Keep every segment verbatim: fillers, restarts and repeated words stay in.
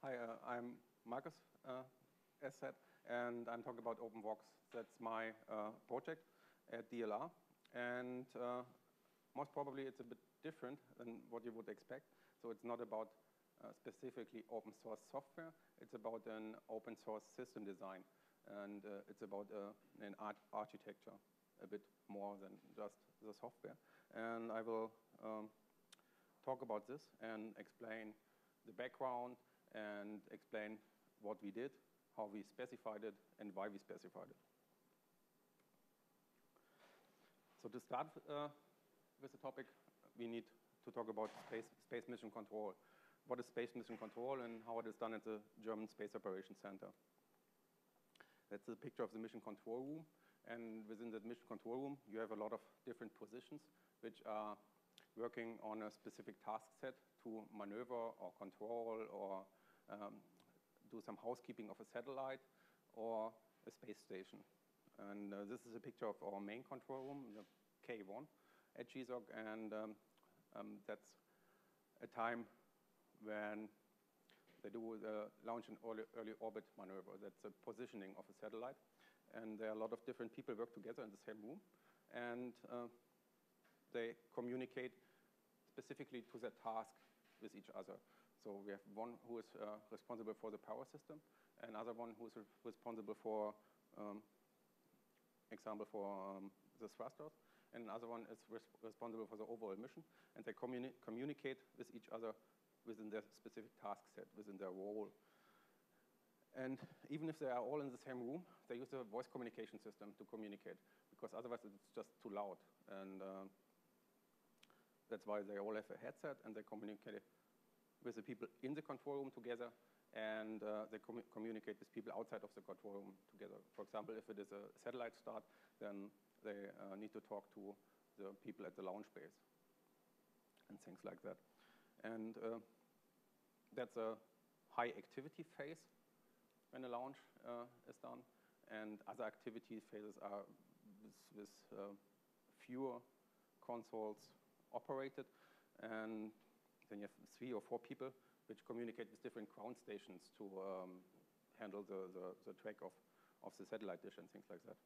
Hi, uh, I'm Marcus, uh, as said, and I'm talking about OpenVox. That's my uh, project at D L R, and uh, most probably it's a bit different than what you would expect. So it's not about uh, specifically open source software. It's about an open source system design, and uh, it's about uh, an art architecture a bit more than just the software. And I will um, talk about this and explain the background and explain what we did, how we specified it, and why we specified it. So to start uh, with the topic, we need to talk about space, space mission control. What is space mission control and how it is done at the German Space Operations Center. That's a picture of the mission control room. And within the mission control room, you have a lot of different positions which are working on a specific task set to maneuver or control or um, do some housekeeping of a satellite or a space station. And uh, this is a picture of our main control room, the K one at G S O C, and um, um, that's a time when they do the launch and early, early orbit maneuver. That's a positioning of a satellite. And there are a lot of different people work together in the same room, and uh, they communicate specifically to their task with each other. So we have one who is uh, responsible for the power system, another one who is re responsible for, um, example, for um, the thrusters, and another one is res responsible for the overall mission, and they communi communicate with each other within their specific task set, within their role. And even if they are all in the same room, they use a voice communication system to communicate, because otherwise it's just too loud. And uh, that's why they all have a headset, and they communicate with the people in the control room together, and uh, they com communicate with people outside of the control room together. For example, if it is a satellite start, then they uh, need to talk to the people at the launch base and things like that. And uh, that's a high activity phase when a launch uh, is done, and other activity phases are with, with uh, fewer consoles operated, and then you have three or four people which communicate with different ground stations to um, handle the, the, the track of, of the satellite dish and things like that.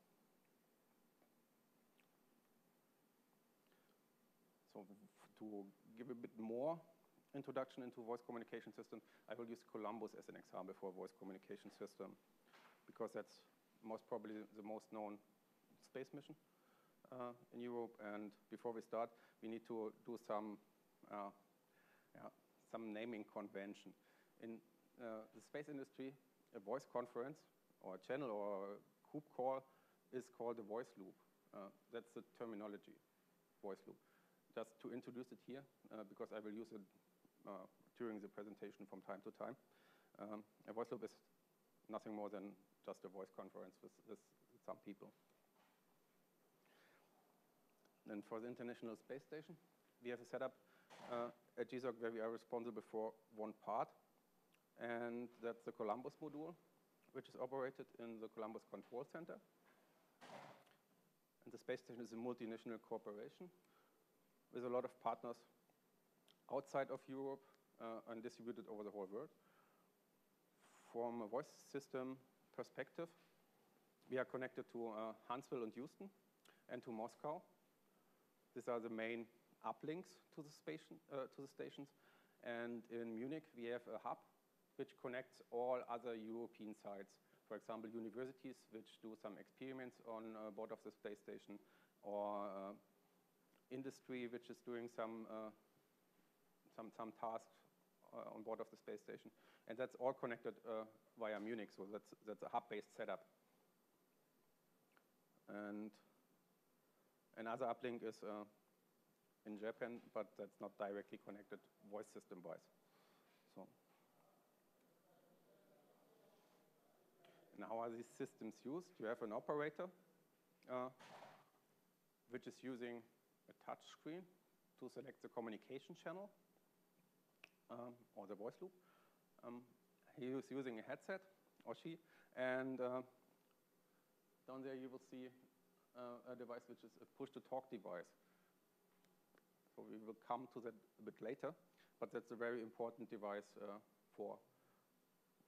So to give a bit more introduction into voice communication system, I will use Columbus as an example for a voice communication system, because that's most probably the most known space mission uh, in Europe. And before we start, we need to do some uh, yeah, some naming convention. In uh, the space industry, a voice conference or a channel or a group call is called a voice loop. Uh, that's the terminology, voice loop. Just to introduce it here, uh, because I will use it uh, during the presentation from time to time. Um, a voice loop is nothing more than just a voice conference with, with some people. And for the International Space Station, we have a setup uh, at G S O C where we are responsible for one part, and that's the Columbus module, which is operated in the Columbus Control Center. And the space station is a multinational corporation with a lot of partners outside of Europe uh, and distributed over the whole world. From a voice system perspective, we are connected to uh, Huntsville and Houston and to Moscow. These are the main uplinks to the, station, uh, to the stations. And in Munich, we have a hub which connects all other European sites. For example, universities which do some experiments on uh, board of the space station, or uh, industry which is doing some, uh, some, some tasks uh, on board of the space station. And that's all connected uh, via Munich, so that's, that's a hub-based setup. And another uplink is uh, in Japan, but that's not directly connected voice system-wise. So, and how are these systems used? You have an operator uh, which is using a touch screen to select the communication channel um, or the voice loop. Um, he is using a headset, or she, and uh, down there you will see uh, a device which is a push-to-talk device. So we will come to that a bit later, but that's a very important device uh, for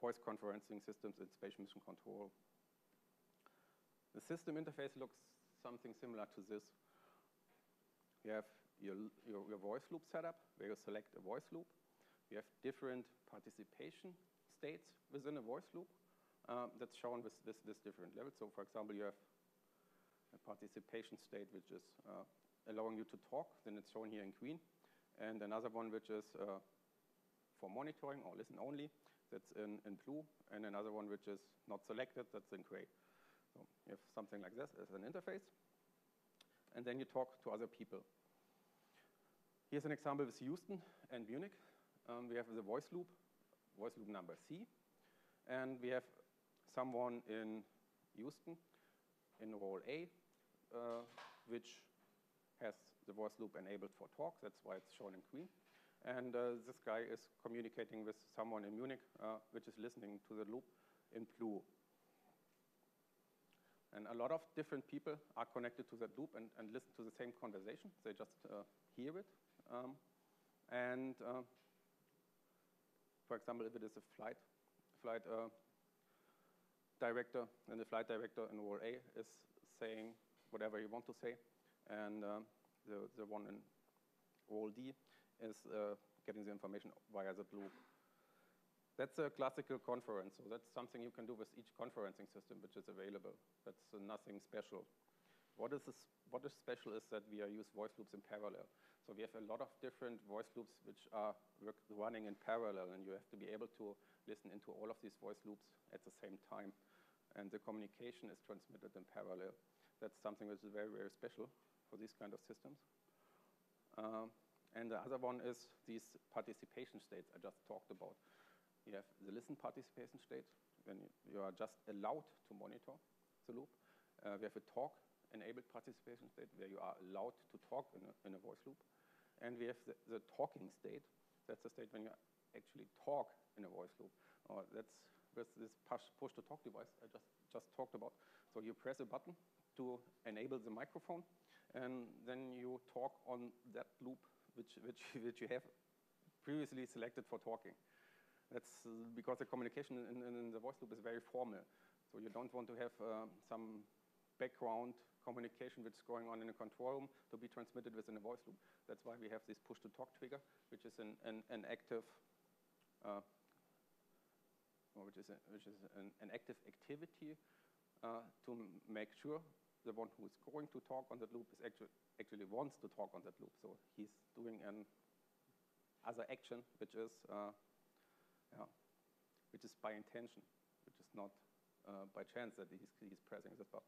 voice conferencing systems in space mission control. The system interface looks something similar to this. You have your, your, your voice loop setup, where you select a voice loop. You have different participation states within a voice loop. Um, that's shown with this, this different levels. So for example, you have a participation state which is uh, allowing you to talk, then it's shown here in green. And another one which is uh, for monitoring or listen only, that's in, in blue. And another one which is not selected, that's in gray. So you have something like this as an interface. And then you talk to other people. Here's an example with Houston and Munich. Um, we have the voice loop, voice loop number C. And we have someone in Houston in role A, uh, which has the voice loop enabled for talk. That's why it's shown in green. And uh, this guy is communicating with someone in Munich, uh, which is listening to the loop in blue. And a lot of different people are connected to that loop and, and listen to the same conversation. They just uh, hear it. Um, and uh, for example, if it is a flight, flight uh, director, then the flight director in role A is saying whatever you want to say. And um, the, the one in role D is uh, getting the information via the loop. That's a classical conference, so that's something you can do with each conferencing system which is available. That's uh, nothing special. What is, this, what is special is that we are use voice loops in parallel. So we have a lot of different voice loops which are work, running in parallel, and you have to be able to listen into all of these voice loops at the same time. And the communication is transmitted in parallel. That's something which is very, very special for these kind of systems. Um, and the other one is these participation states I just talked about. You have the listen participation state, when you, you are just allowed to monitor the loop. Uh, we have a talk enabled participation state, where you are allowed to talk in a, in a voice loop. And we have the, the talking state. That's the state when you actually talk in a voice loop. Or that's with this push, push to talk device I just, just talked about. So you press a button to enable the microphone, and then you talk on that loop which, which, which you have previously selected for talking. That's uh, because the communication in, in, in the voice loop is very formal. So you don't want to have uh, some background communication which is going on in a control room to be transmitted within a voice loop. That's why we have this push-to-talk trigger, which is an, an, an active, uh, or which is, a, which is an, an active activity uh, to make sure the one who is going to talk on that loop is actually, actually wants to talk on that loop. So he's doing an other action, which is uh, Yeah, which is by intention, which is not uh, by chance that he's, he's pressing this button.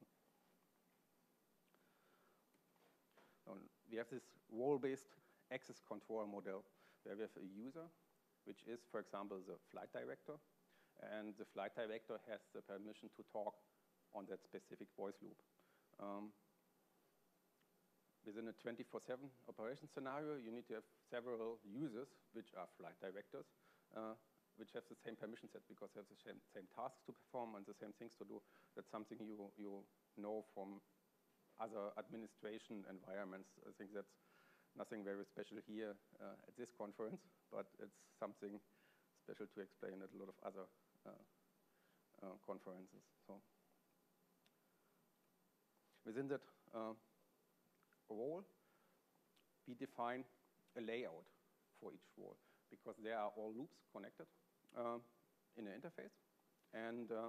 And we have this role-based access control model, where we have a user, which is, for example, the flight director, and the flight director has the permission to talk on that specific voice loop. Um, within a twenty-four seven operation scenario, you need to have several users, which are flight directors, uh, which have the same permission set because they have the same, same tasks to perform and the same things to do. That's something you, you know from other administration environments. I think that's nothing very special here uh, at this conference, but it's something special to explain at a lot of other uh, uh, conferences. So within that uh, role, we define a layout for each role, because there are all loops connected uh, in an interface. And uh,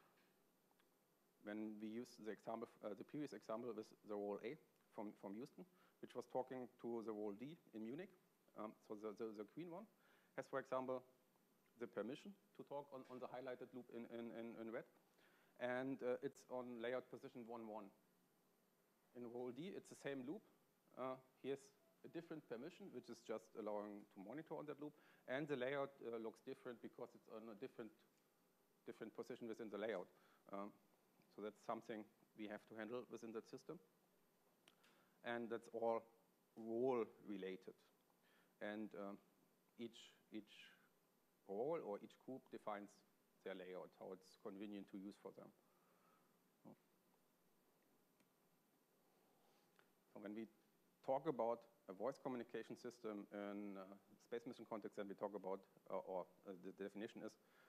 when we use the example, uh, the previous example with the role A from, from Houston, which was talking to the role D in Munich, um, so the, the, the green one has, for example, the permission to talk on, on the highlighted loop in, in, in, in red, and uh, it's on layout position one one. In role D, it's the same loop. Uh, here's a different permission, which is just allowing to monitor on that loop, and the layout uh, looks different because it's on a different, different position within the layout. Um, so that's something we have to handle within that system, and that's all role related. And um, each each role or each group defines their layout, how it's convenient to use for them. So when we talk about a voice communication system in uh, space mission context, then we talk about, uh, or uh, the definition is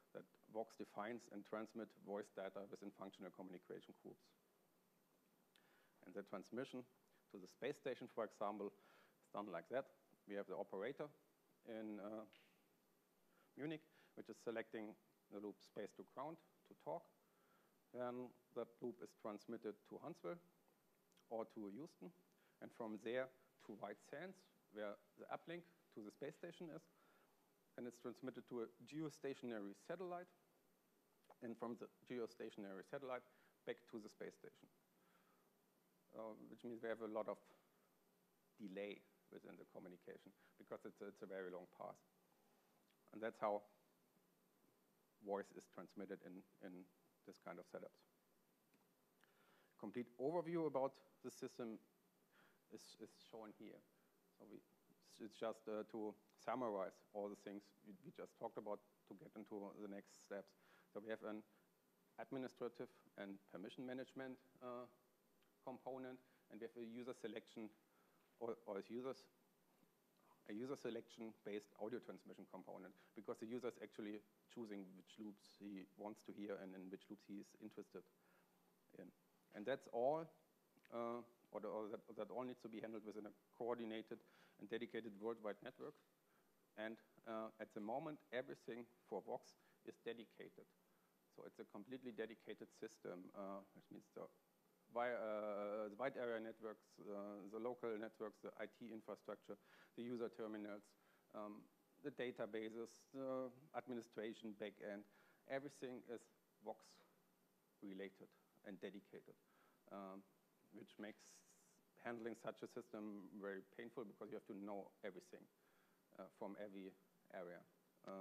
that Vox defines and transmit voice data within functional communication groups. And the transmission to the space station, for example, is done like that. We have the operator in uh, Munich, which is selecting the loop space to ground to talk. Then that loop is transmitted to Huntsville or to Houston, and from there to White Sands, where the uplink to the space station is, and it's transmitted to a geostationary satellite, and from the geostationary satellite back to the space station, uh, which means we have a lot of delay within the communication because it's a, it's a very long path. And that's how voice is transmitted in, in this kind of setups. Complete overview about the system is, is shown here. So we, it's just uh, to summarize all the things we, we just talked about to get into the next steps. So we have an administrative and permission management uh, component, and we have a user selection or, or users, a user selection-based audio transmission component, because the user is actually choosing which loops he wants to hear and in which loops he is interested in. And that's all, uh, or, the, or that, that all needs to be handled within a coordinated and dedicated worldwide network. And uh, at the moment, everything for Vox is dedicated. So it's a completely dedicated system, uh, which means the, via, uh, the wide area networks, uh, the local networks, the I T infrastructure, the user terminals, um, the databases, the administration backend, everything is Vox related and dedicated, um, which makes handling such a system very painful because you have to know everything uh, from every area. Uh,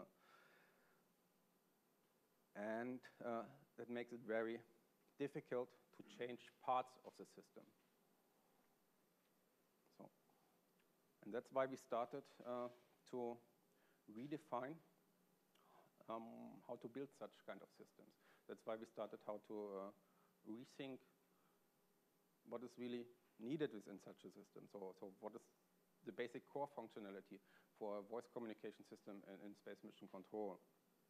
and uh, that makes it very difficult to change parts of the system. So, and that's why we started uh, to redefine um, how to build such kind of systems. That's why we started how to uh, rethink what is really needed within such a system. So, so what is the basic core functionality for a voice communication system in, in space mission control?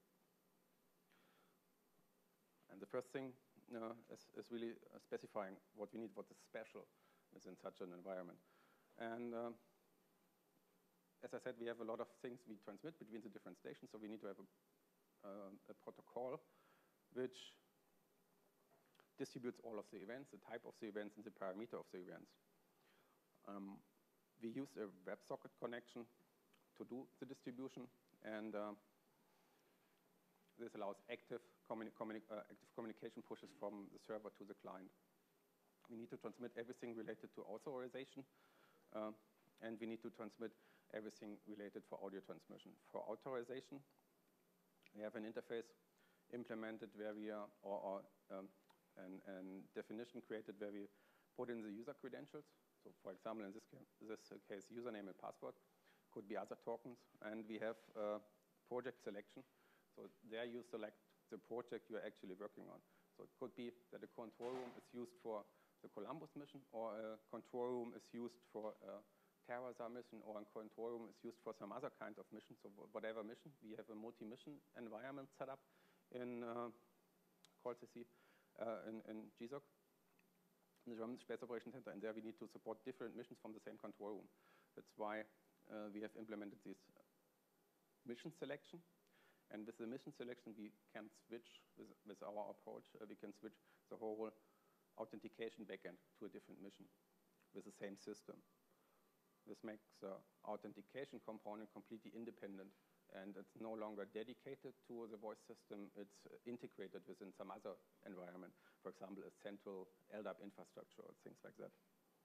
And the first thing uh, is, is really uh, specifying what we need, what is special within such an environment. And um, as I said, we have a lot of things we transmit between the different stations, so we need to have a, uh, a protocol which distributes all of the events, the type of the events, and the parameter of the events. Um, we use a WebSocket connection to do the distribution, and uh, this allows active, communi communi uh, active communication pushes from the server to the client. We need to transmit everything related to authorization, uh, and we need to transmit everything related for audio transmission. For authorization, we have an interface implemented where we are, or, or um, an, an definition created where we put in the user credentials. So for example, in this, ca this case, username and password, could be other tokens, and we have uh, project selection. So there you select the project you're actually working on. So it could be that a control room is used for the Columbus mission, or a control room is used for a Terrasar mission, or a control room is used for some other kind of mission. So whatever mission, we have a multi-mission environment set up in uh, called C C, uh, in, in G SOC, in the German Space Operations Center, and there we need to support different missions from the same control room. That's why uh, we have implemented this mission selection. And with the mission selection, we can switch, with, with our approach, uh, we can switch the whole authentication backend to a different mission with the same system. This makes the authentication component completely independent, and it's no longer dedicated to the voice system. It's uh, integrated within some other environment, for example, a central L D A P infrastructure or things like that.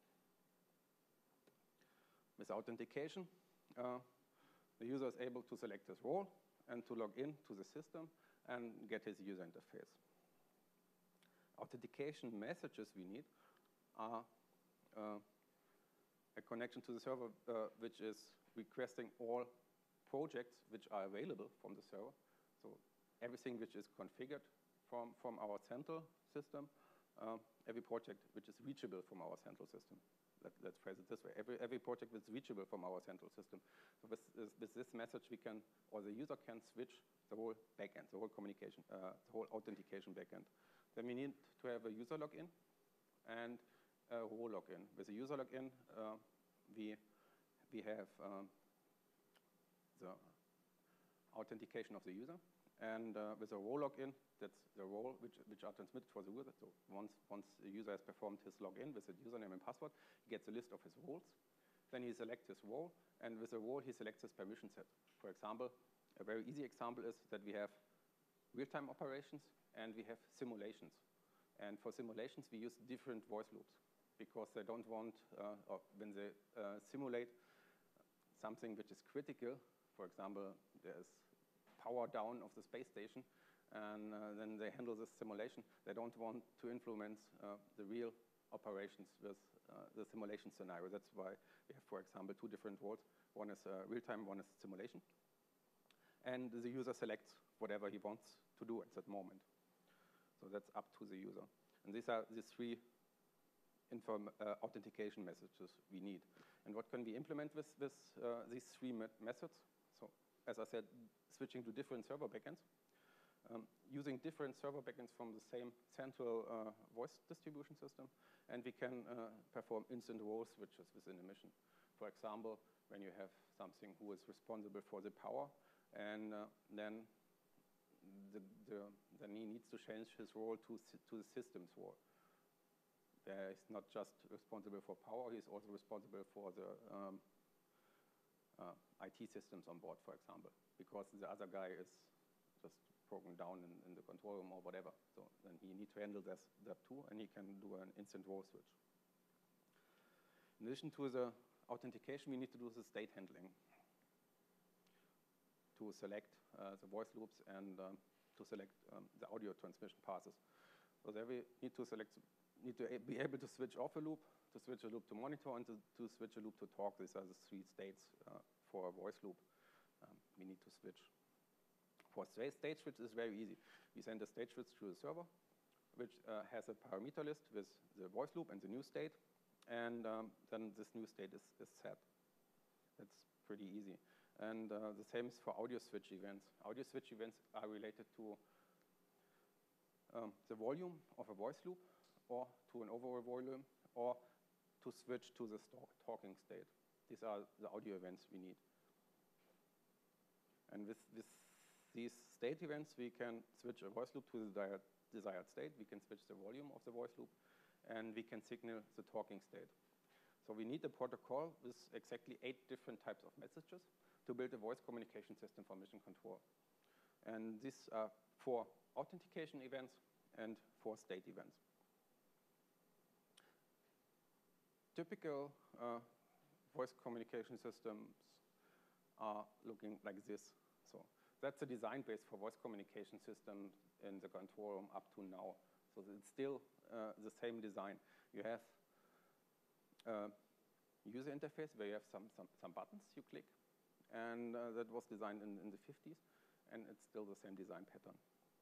With authentication, uh, the user is able to select his role and to log in to the system and get his user interface. Authentication messages we need are uh, a connection to the server uh, which is requesting all projects which are available from the server. So everything which is configured from, from our central system, uh, every project which is reachable from our central system. Let, let's phrase it this way. Every, every project is reachable from our central system. So with, with this message, we can, or the user can switch the whole backend, the whole communication, uh, the whole authentication backend. Then we need to have a user login and a role login. With a user login, uh, we, we have um, the authentication of the user. And uh, with a role login, that's the role which, which are transmitted for the user. So once, once the user has performed his login with the username and password, he gets a list of his roles. Then he selects his role, and with the role, he selects his permission set. For example, a very easy example is that we have real-time operations and we have simulations. And for simulations, we use different voice loops because they don't want, uh, or when they uh, simulate something which is critical, for example, there's power down of the space station, and uh, then they handle this simulation. They don't want to influence uh, the real operations with uh, the simulation scenario. That's why we have, for example, two different roles. One is uh, real-time, one is simulation. And the user selects whatever he wants to do at that moment. So that's up to the user. And these are the three inform, uh, authentication messages we need. And what can we implement with, with uh, these three me methods? So, as I said, switching to different server backends, um, using different server backends from the same central uh, voice distribution system, and we can uh, perform instant role switches within a mission. For example, when you have something who is responsible for the power, and uh, then the, the, then he needs to change his role to, to the system's role. There is not just responsible for power, he's also responsible for the um, uh, I T systems on board, for example, because the other guy is just broken down in, in the control room or whatever. So then he needs to handle this, that too, and he can do an instant role switch. In addition to the authentication, we need to do the state handling to select uh, the voice loops and um, to select um, the audio transmission passes. So there we need to select, need to be able to switch off a loop, to switch a loop to monitor, and to, to switch a loop to talk. These are the three states uh, for a voice loop. Um, we need to switch. For state switch, is very easy. We send a state switch to the server, which uh, has a parameter list with the voice loop and the new state, and um, then this new state is, is set. That's pretty easy. And uh, the same is for audio switch events. Audio switch events are related to um, the volume of a voice loop, or to an overall volume, or to switch to the talking state. These are the audio events we need. And with, with these state events, we can switch a voice loop to the desired, desired state. We can switch the volume of the voice loop, and we can signal the talking state. So we need a protocol with exactly eight different types of messages to build a voice communication system for mission control. And these are four authentication events and four state events. Typical uh, voice communication systems are looking like this. So that's the design base for voice communication systems in the control room up to now. So it's still uh, the same design. You have a user interface where you have some, some, some buttons you click, and uh, that was designed in, in the fifties, and it's still the same design pattern.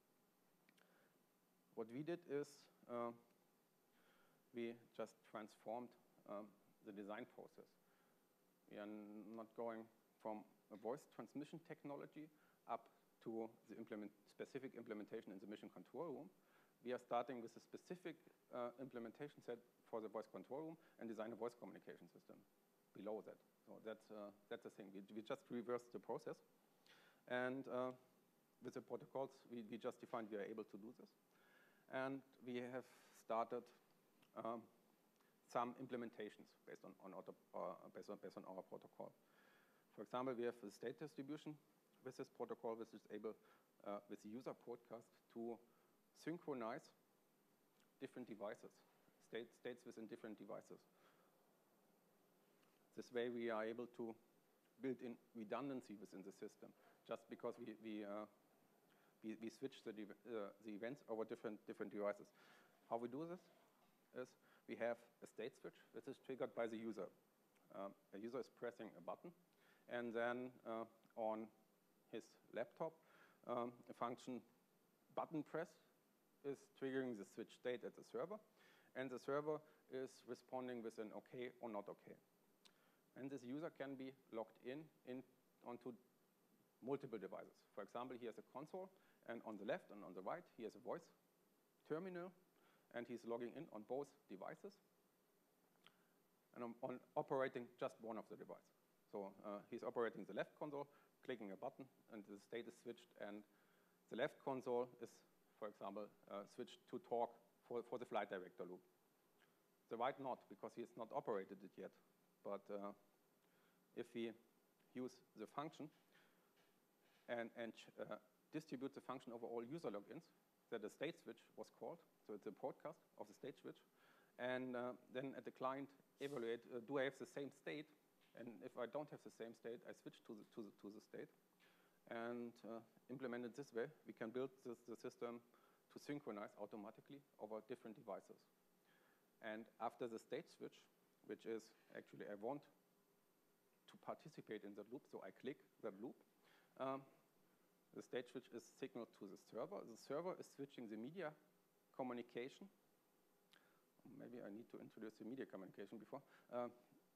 What we did is uh, we just transformed um, the design process. We are not going from a voice transmission technology up to the implement specific implementation in the mission control room. We are starting with a specific uh, implementation set for the voice control room and design a voice communication system below that. So that's, uh, that's the thing. We, we just reversed the process. And uh, with the protocols, we, we just defined we are able to do this. And we have started um, some implementations based on, on, auto, uh, based, on, based on our protocol. For example, we have the state distribution with this protocol, which is able, uh, with the user broadcast, to synchronize different devices, state, states within different devices. This way, we are able to build in redundancy within the system, just because we, we, uh, we, we switch the, uh, the events over different, different devices. How we do this is we have a state switch, which is triggered by the user. Um, the user is pressing a button, and then uh, on his laptop, um, a function button press is triggering the switch state at the server, and the server is responding with an OK or not OK. And this user can be logged in, in onto multiple devices. For example, he has a console, and on the left and on the right, he has a voice terminal, and he's logging in on both devices, and I'm on operating just one of the devices. So uh, he's operating the left console, clicking a button, and the state is switched, and the left console is, for example, uh, switched to talk for, for the flight director loop. The right not, because he has not operated it yet. But uh, if we use the function and, and uh, distribute the function over all user logins, that the state switch was called, so it's a broadcast of the state switch, and uh, then at the client evaluate, uh, do I have the same state? And if I don't have the same state, I switch to the, to the, to the state. And uh, implement it this way, we can build this, the system to synchronize automatically over different devices. And after the state switch, which is actually I want to participate in that loop, so I click that loop. Um, the state switch is signaled to the server. The server is switching the media communication. Maybe I need to introduce the media communication before. Uh,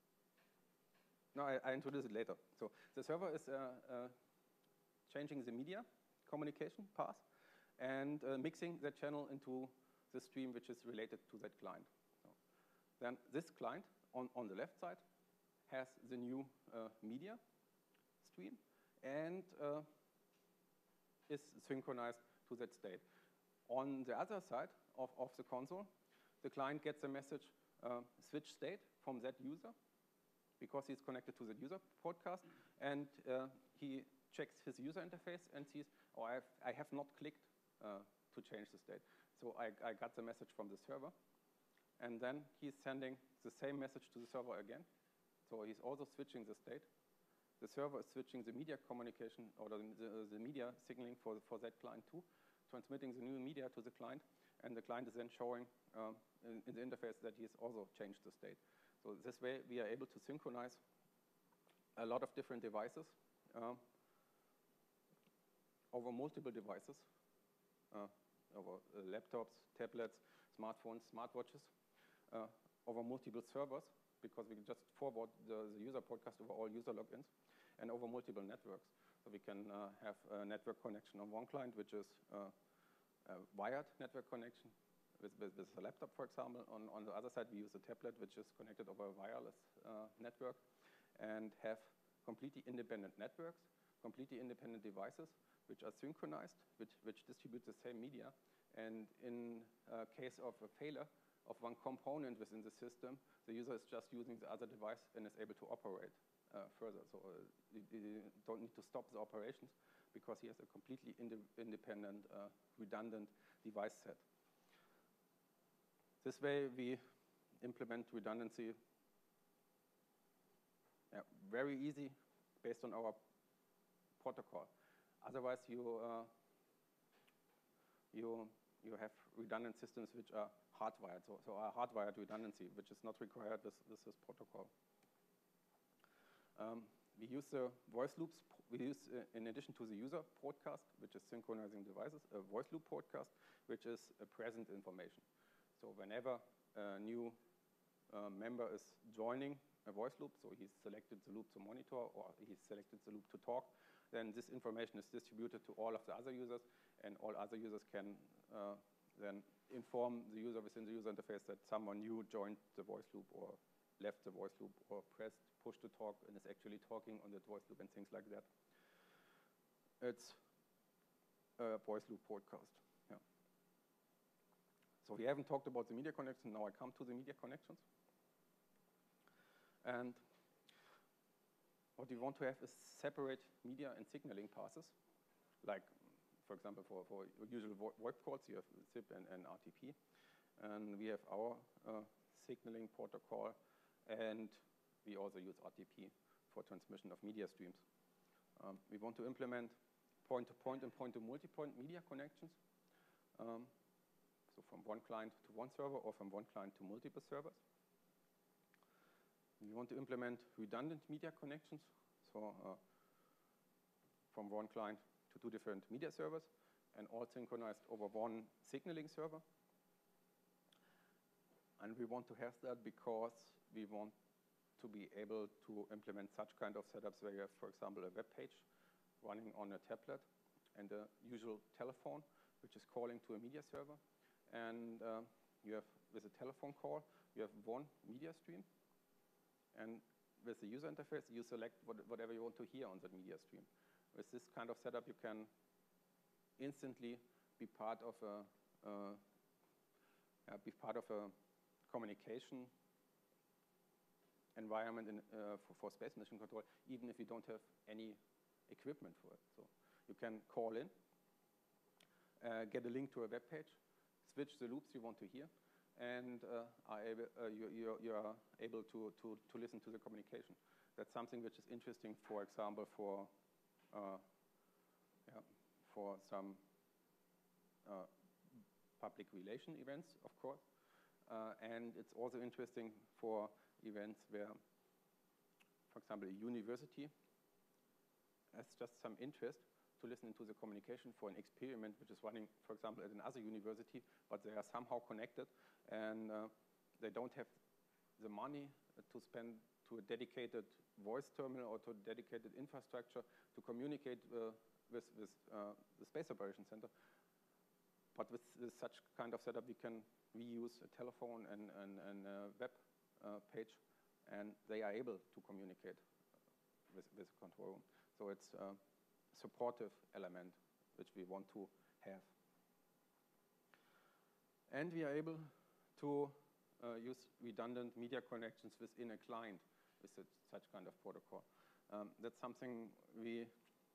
no, I, I introduce it later. So the server is uh, uh, changing the media communication path and uh, mixing that channel into the stream which is related to that client. So then this client on, on the left side has the new uh, media stream and uh, is synchronized to that state. On the other side of, of the console, the client gets a message, uh, switch state from that user, because he's connected to the user podcast, and uh, he checks his user interface and sees, oh, I have, I have not clicked uh, to change the state. So I, I got the message from the server, and then he's sending the same message to the server again. So he's also switching the state. The server is switching the media communication, or the, the, the media signaling for, for that client too, transmitting the new media to the client, and the client is then showing um, in, in the interface that he has also changed the state. So this way, we are able to synchronize a lot of different devices um, over multiple devices, uh, over uh, laptops, tablets, smartphones, smartwatches, uh, over multiple servers, because we can just forward the, the user podcast over all user logins, and over multiple networks. So we can uh, have a network connection on one client, which is uh, a wired network connection, With, with, with a laptop, for example. On, on the other side, we use a tablet, which is connected over a wireless uh, network, and have completely independent networks, completely independent devices, which are synchronized, which, which distribute the same media. And in uh, case of a failure of one component within the system, the user is just using the other device and is able to operate uh, further. So uh, you, you don't need to stop the operations, because he has a completely inde independent, uh, redundant device set. This way, we implement redundancy yeah, very easy based on our protocol. Otherwise, you, uh, you, you have redundant systems which are hardwired, so, so a hardwired redundancy, which is not required with, with this protocol. Um, we use the voice loops. We use, uh, in addition to the user broadcast, which is synchronizing devices, a voice loop broadcast, which is a present information. So whenever a new uh, member is joining a voice loop, so he's selected the loop to monitor, or he's selected the loop to talk, then this information is distributed to all of the other users, and all other users can uh, then inform the user within the user interface that someone new joined the voice loop, or left the voice loop, or pressed push to talk and is actually talking on the voice loop, and things like that. It's a voice loop broadcast. Yeah. So we haven't talked about the media connection. Now I come to the media connections. And what we want to have is separate media and signaling passes. Like, for example, for, for usual VoIP calls, you have SIP and, and R T P. And we have our uh, signaling protocol, and we also use R T P for transmission of media streams. Um, we want to implement point-to-point and point-to-multipoint media connections. Um, so from one client to one server, or from one client to multiple servers. We want to implement redundant media connections, so uh, from one client to two different media servers, and all synchronized over one signaling server. And we want to have that because we want to be able to implement such kind of setups where you have, for example, a web page running on a tablet and a usual telephone, which is calling to a media server. And uh, you have, with a telephone call, you have one media stream. And with the user interface, you select what, whatever you want to hear on that media stream. With this kind of setup, you can instantly be part of a, uh, yeah, be part of a communication environment in, uh, for, for space mission control, even if you don't have any equipment for it. So you can call in, uh, get a link to a web page, switch the loops you want to hear, and uh, are able, uh, you, you, you are able to, to, to listen to the communication. That's something which is interesting, for example, for, uh, yeah, for some uh, public relation events, of course. Uh, and it's also interesting for events where, for example, a university has just some interest to listen to the communication for an experiment which is running, for example, at another university, but they are somehow connected, and uh, they don't have the money to spend to a dedicated voice terminal or to a dedicated infrastructure to communicate uh, with, with uh, the Space Operations Center. But with, with such kind of setup, we can reuse a telephone and, and, and a web uh, page, and they are able to communicate with, with the control room. So it's a supportive element which we want to have. And we are able to uh, use redundant media connections within a client with it, such kind of protocol. Um, that's something we,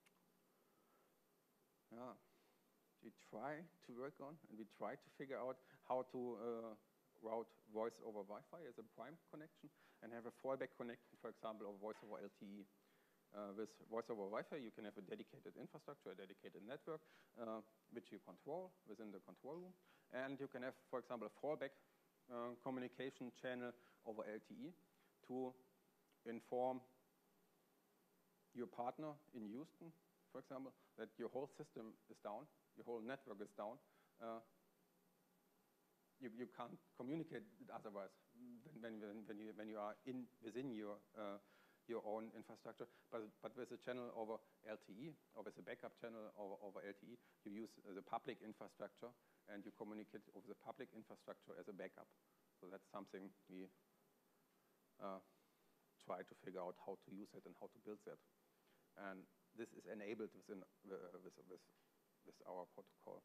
yeah, we try to work on, and we try to figure out how to uh, route voice over Wi-Fi as a prime connection and have a fallback connection, for example, of voice over L T E. Uh, with voice over Wi-Fi, you can have a dedicated infrastructure, a dedicated network, uh, which you control within the control room. And you can have, for example, a fallback uh, communication channel over L T E to inform your partner in Houston, for example, that your whole system is down, your whole network is down. Uh, you, you can't communicate otherwise when, when, when, you, when you are in, within your, uh, your own infrastructure. But, but with a channel over L T E, or with a backup channel over, over L T E, you use the public infrastructure and you communicate over the public infrastructure as a backup. So that's something we uh, try to figure out how to use it and how to build that. And this is enabled within, uh, with, with, with our protocol.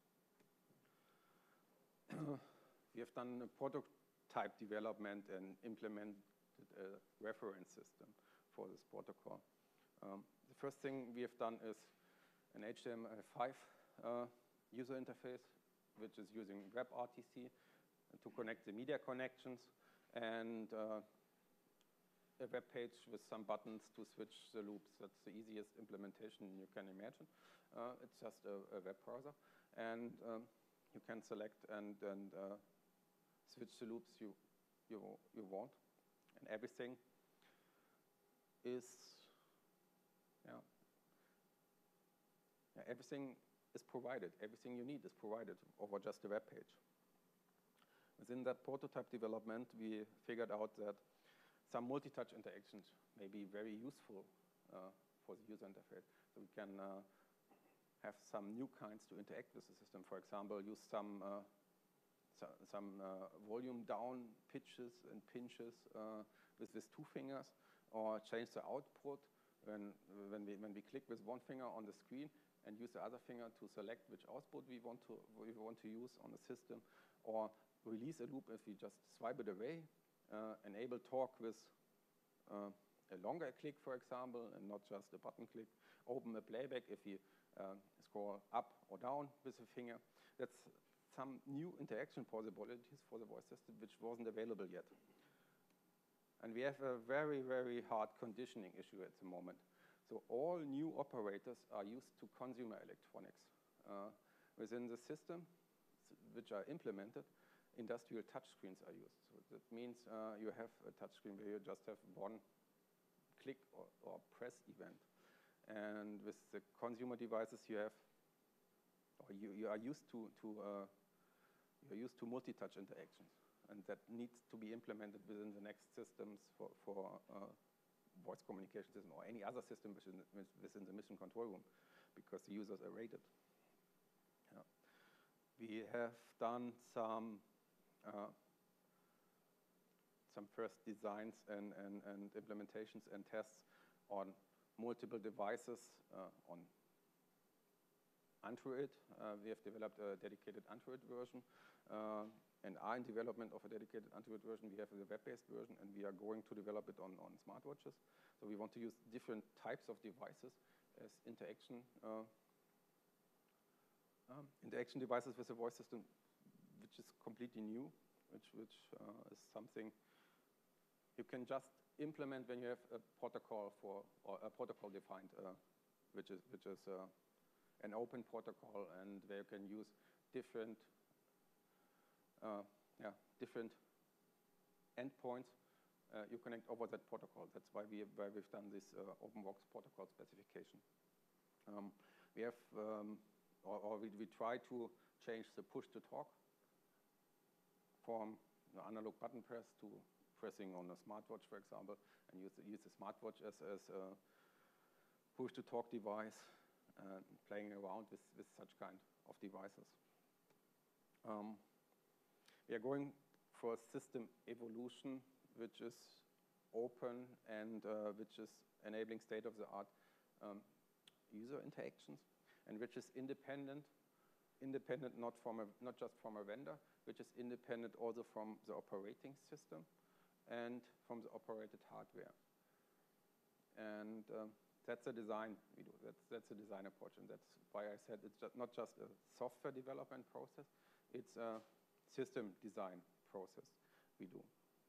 We have done a prototype development and implemented a reference system for this protocol. Um, the first thing we have done is an H T M L five uh, user interface, which is using WebRTC to connect the media connections, and uh, a web page with some buttons to switch the loops. That's the easiest implementation you can imagine. Uh, it's just a, a web browser, and um, you can select and, and uh, switch the loops you, you, you want. And everything is, yeah, yeah, everything is provided. Everything you need is provided over just a web page. Within that prototype development, we figured out that some multi-touch interactions may be very useful uh, for the user interface. So we can uh, have some new kinds to interact with the system. For example, use some uh, so, some uh, volume down pitches and pinches uh, with with two fingers, or change the output when when we when we click with one finger on the screen and use the other finger to select which output we want to we want to use on the system, or release a loop if we just swipe it away, uh, enable talk with uh, a longer click, for example, and not just a button click, open a playback if we uh, scroll up or down with a finger. That's some new interaction possibilities for the voice system which wasn't available yet. And we have a very, very hard conditioning issue at the moment. So all new operators are used to consumer electronics. Uh, within the system, which are implemented, industrial touchscreens are used. So that means uh, you have a touchscreen where you just have one click or, or press event. And with the consumer devices, you have, or you, you are used to, to uh, you're used to multi-touch interactions. and that needs to be implemented within the next systems for, for uh, voice communication system or any other system within, within the mission control room, because the users are rated. Yeah. We have done some uh, some first designs and, and, and implementations and tests on multiple devices uh, on Android. Uh, we have developed a dedicated Android version uh, and are in development of a dedicated Android version. We have the web-based version, and we are going to develop it on, on smartwatches. So we want to use different types of devices as interaction uh, um, interaction devices with a voice system, which is completely new, which, which uh, is something you can just implement when you have a protocol for, or a protocol defined, uh, which is, which is uh, an open protocol, and where you can use different, uh, yeah, different endpoints. Uh, you connect over that protocol. That's why we why we've done this uh, OpenVox protocol specification. Um, we have, um, or, or we, we try to change the push to talk from the analog button press to pressing on a smartwatch, for example, and use the, use the smartwatch as, as a push-to-talk device, and playing around with, with such kind of devices. Um, we are going for a system evolution, which is open and uh, which is enabling state-of-the-art um, user interactions, and which is independent, independent not from a, not just from a vendor, which is independent also from the operating system and from the operated hardware. And um, that's a design we do. That's, that's a design approach, and that's why I said it's just not just a software development process, it's a system design process we do.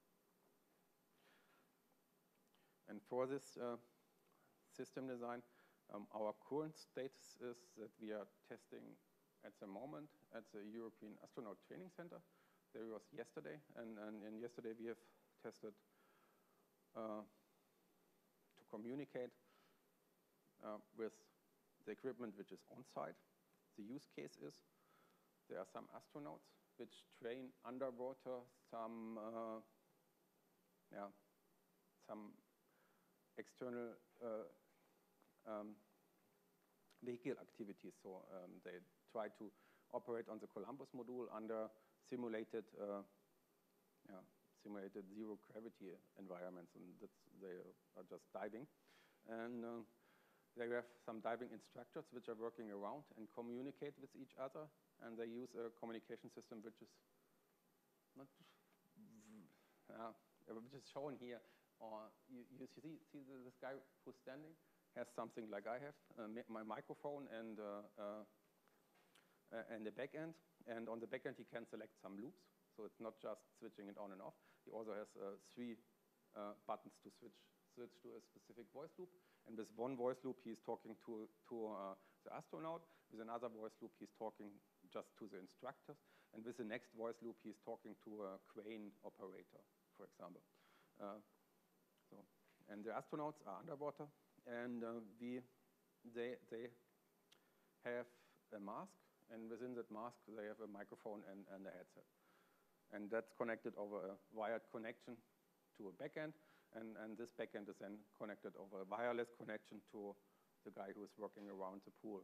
And for this uh, system design, um, our current status is that we are testing at the moment at the European Astronaut Training Center. There was yesterday, and, and, and yesterday we have tested uh, to communicate uh, with the equipment which is on site. The use case is there are some astronauts which train underwater some uh, yeah, some external uh, um, vehicle activities. So um, they try to operate on the Columbus module under simulated uh, yeah, simulated zero gravity environments, and that's, they are just diving. And uh, they have some diving instructors which are working around and communicate with each other, and they use a communication system which is not, uh, which is shown here. Or you, you see, see this guy who's standing has something like I have, uh, my microphone and uh, uh, uh, and the back end, and on the back end he can select some loops. So it's not just switching it on and off. He also has uh, three uh, buttons to switch switch to a specific voice loop. And with one voice loop, he's talking to, to uh, the astronaut. With another voice loop, he's talking just to the instructors. And with the next voice loop, he's talking to a crane operator, for example. Uh, so, and the astronauts are underwater, and uh, we, they, they have a mask, and within that mask, they have a microphone and, and a headset. And that's connected over a wired connection to a backend, and, and this backend is then connected over a wireless connection to the guy who is working around the pool.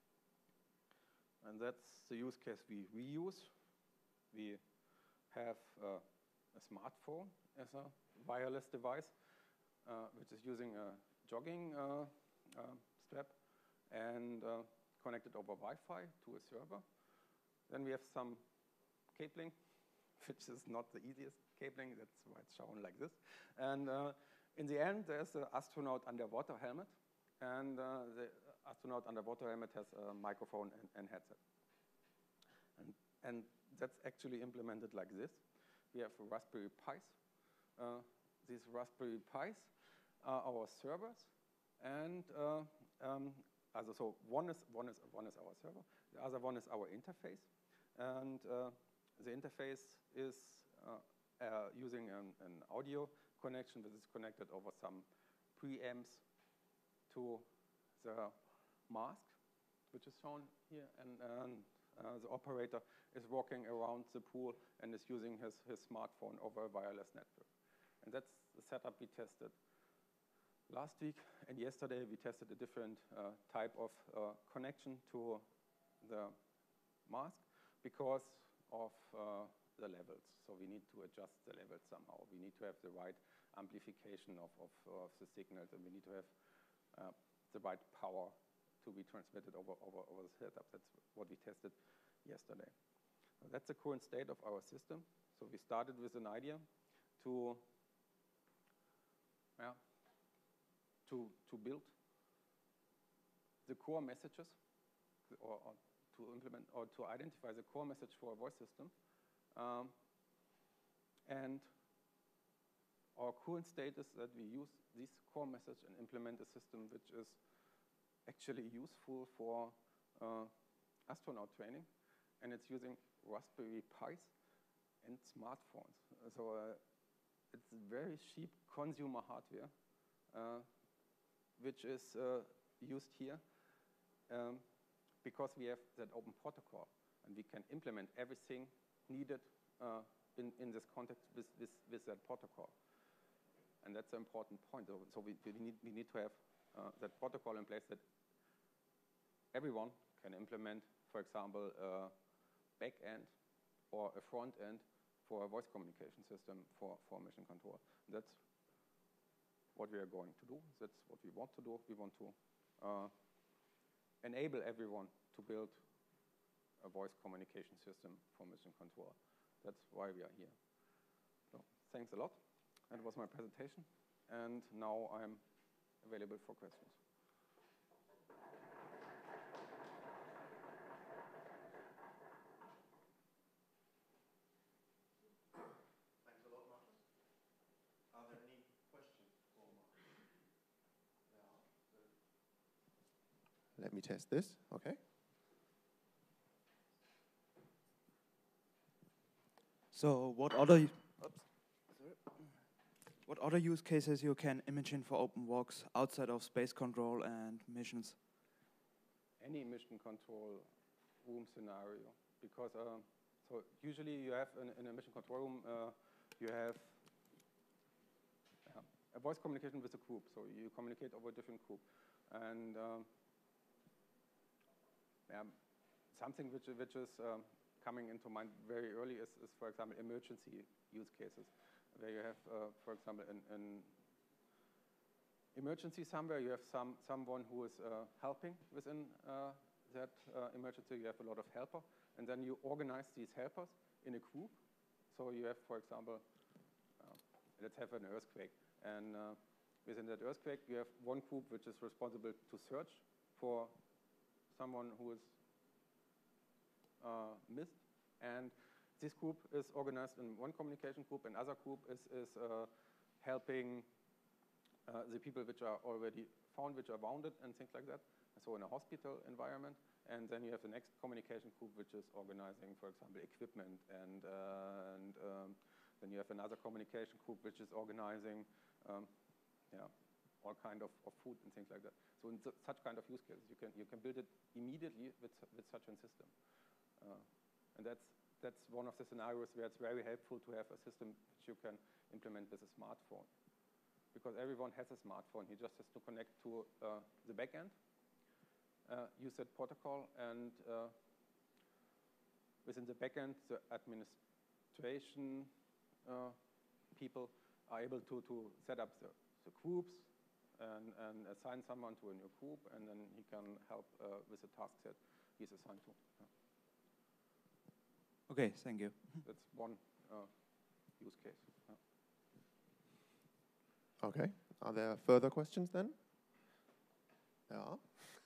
And that's the use case we, we use. We have uh, a smartphone as a wireless device, uh, which is using a jogging uh, uh, strap and uh, connected over Wi-Fi to a server. Then we have some cabling, which is not the easiest cabling. That's why it's shown like this. And uh, in the end, there's an astronaut underwater helmet. And uh, the astronaut underwater helmet has a microphone and, and headset. And, and that's actually implemented like this. We have Raspberry Pis. Uh, these Raspberry Pis are our servers. And uh, um, also, so one is, one, is, one is our server. The other one is our interface. And uh, the interface is uh, uh, using an, an audio connection that is connected over some preamps to the mask, which is shown here. And, and uh, the operator is walking around the pool and is using his, his smartphone over a wireless network. And that's the setup we tested last week. And yesterday we tested a different uh, type of uh, connection to the mask because of uh, the levels. So we need to adjust the levels somehow. We need to have the right amplification of, of, of the signals, and we need to have uh, the right power to be transmitted over, over, over the setup. That's what we tested yesterday. So that's the current state of our system. So we started with an idea to, yeah, to, to build the core messages or, or to implement or to identify the core message for a voice system. Um, and our current state is that we use this core message and implement a system which is actually useful for uh, astronaut training, and it's using Raspberry Pis and smartphones. So uh, it's very cheap consumer hardware, uh, which is uh, used here um, because we have that open protocol, and we can implement everything needed uh, in, in this context with, with, with that protocol. And that's an important point. So we, we, need, we need to have uh, that protocol in place that everyone can implement, for example, a back end or a front end for a voice communication system for, for mission control. And that's what we are going to do. That's what we want to do. We want to uh, enable everyone to build a voice communication system for mission control. That's why we are here. So thanks a lot. That was my presentation. And now I'm available for questions. Thanks a lot, Marcus. Are there any questions for Marcus? Yeah. Let me test this. Okay. So what other, oops, sorry. What other use cases you can imagine for OpenVox outside of space control and missions? Any mission control room scenario, because uh, so usually you have in, in a mission control room uh, you have yeah, a voice communication with a group, so you communicate over a different group, and um, yeah, something which which is um, coming into mind very early is, is, for example, emergency use cases, where you have, uh, for example, an, an emergency somewhere, you have some someone who is uh, helping within uh, that uh, emergency. You have a lot of helper, and then you organize these helpers in a group. So you have, for example, uh, let's have an earthquake, and uh, within that earthquake, you have one group which is responsible to search for someone who is Uh, missed, and this group is organized in one communication group, and other group is, is uh, helping uh, the people which are already found, which are wounded, and things like that, so in a hospital environment. And then you have the next communication group which is organizing, for example, equipment, and, uh, and um, then you have another communication group which is organizing um, yeah, all kind of, of food and things like that. So in such kind of use cases, you can, you can build it immediately with, with such a system. Uh, and that's, that's one of the scenarios where it's very helpful to have a system which you can implement with a smartphone. Because everyone has a smartphone. He just has to connect to uh, the backend, uh, use that protocol, and uh, within the backend, the administration uh, people are able to, to set up the, the groups and, and assign someone to a new group, and then he can help uh, with the task set he's assigned to. Yeah. Okay, thank you. That's one uh, use case. Yeah. Okay. Are there further questions then? There are.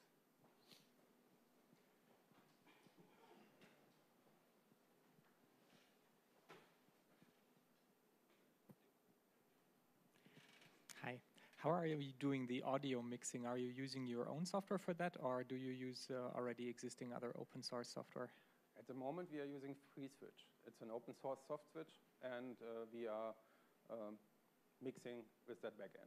Hi. How are you doing the audio mixing? Are you using your own software for that, or do you use uh, already existing other open source software? At the moment, we are using FreeSwitch. It's an open source soft switch, and uh, we are um, mixing with that backend.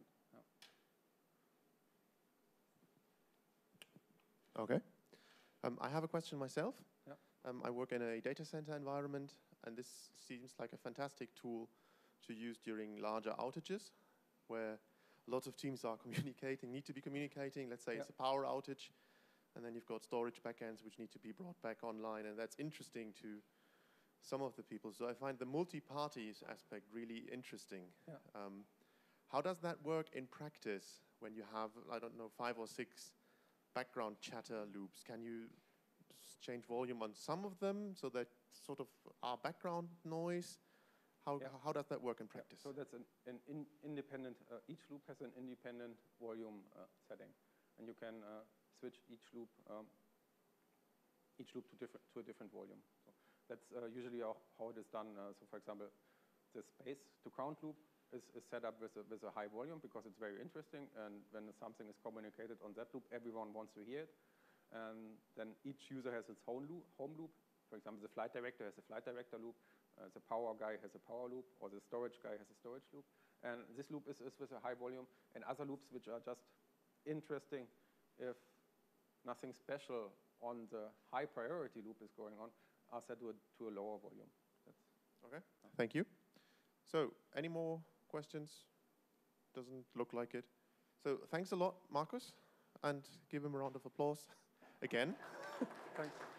Yeah. Okay. Um, I have a question myself. Yeah. Um, I work in a data center environment, and this seems like a fantastic tool to use during larger outages, where lots of teams are communicating, need to be communicating. Let's say Yeah. it's a power outage, and then you've got storage backends which need to be brought back online, and that's interesting to some of the people. So I find the multi-parties aspect really interesting. Yeah. Um, how does that work in practice when you have, I don't know, five or six background chatter loops? Can you s- change volume on some of them so that sort of are background noise? How, Yeah. how does that work in Yeah, practice? so that's an, an in independent, uh, each loop has an independent volume uh, setting. And you can uh, switch each loop um, each loop to, different, to a different volume. So that's uh, usually how, how it is done. Uh, so for example, the space to count loop is, is set up with a, with a high volume because it's very interesting. And when something is communicated on that loop, everyone wants to hear it. And then each user has its own loop, home loop. For example, the flight director has a flight director loop. Uh, the power guy has a power loop, or the storage guy has a storage loop. And this loop is, is with a high volume. And other loops which are just interesting if nothing special on the high priority loop is going on, are set to a, to a lower volume. That's Okay, thank you. So, any more questions? Doesn't look like it. So, thanks a lot, Markus, and give him a round of applause again. Thanks.